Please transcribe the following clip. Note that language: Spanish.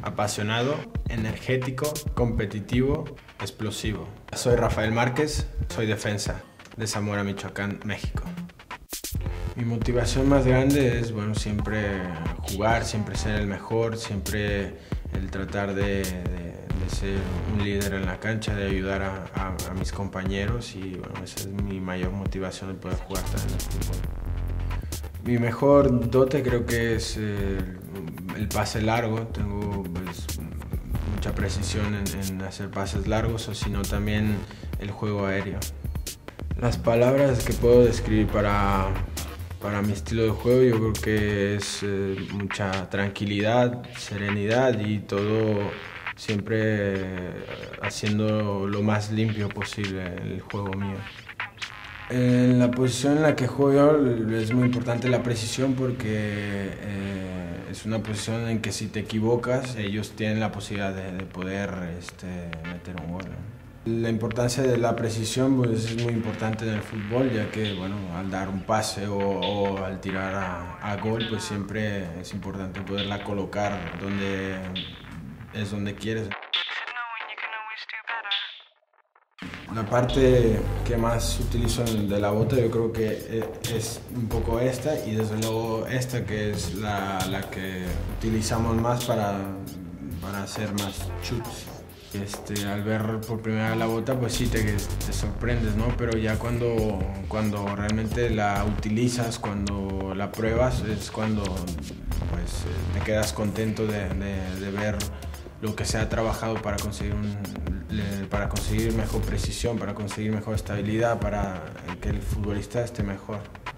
apasionado, energético, competitivo, explosivo. Soy Rafael Márquez, soy defensa de Zamora, Michoacán, México. Mi motivación más grande es, siempre jugar, siempre ser el mejor, siempre el tratar de ser un líder en la cancha, de ayudar a mis compañeros y esa es mi mayor motivación, el poder jugar también el fútbol. Mi mejor dote creo que es el pase largo. Tengo mucha precisión en hacer pases largos, o sino también el juego aéreo. Las palabras que puedo describir para mi estilo de juego, yo creo que es mucha tranquilidad, serenidad y todo siempre haciendo lo más limpio posible el juego mío. En la posición en la que juego es muy importante la precisión porque es una posición en que si te equivocas ellos tienen la posibilidad de poder meter un gol. La importancia de la precisión es muy importante en el fútbol, ya que al dar un pase o al tirar a gol siempre es importante poderla colocar donde quieres. La parte que más utilizo de la bota yo creo que es un poco esta y desde luego esta que es la que utilizamos más para hacer más shoots. Al ver por primera vez la bota sí te sorprendes, ¿no? Pero ya cuando realmente la utilizas, cuando la pruebas es cuando te quedas contento de ver lo que se ha trabajado para conseguir mejor precisión, para conseguir mejor estabilidad, para que el futbolista esté mejor.